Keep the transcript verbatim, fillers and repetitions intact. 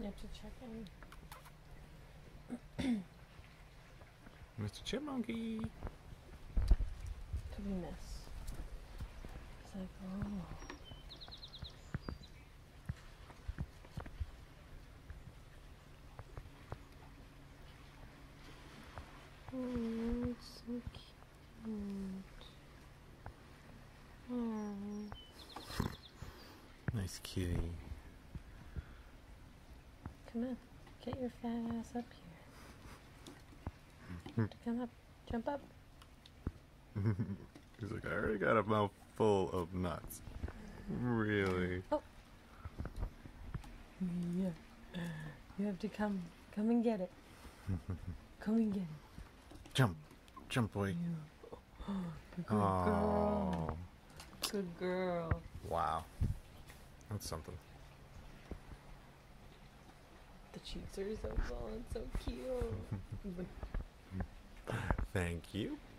You have to check in. Mister Chipmunky. Could we miss? It's like, oh. Oh, it's so cute. Oh. Nice kitty. Come on, get your fat ass up here. Come up, jump up. He's like, I already got a mouth full of nuts. Really? Oh. Yeah. You have to come, come and get it. Come and get it. Jump, jump, boy. Yeah. Good girl. Good girl. Wow. That's something. The cheeks are so full and so cute. Thank you.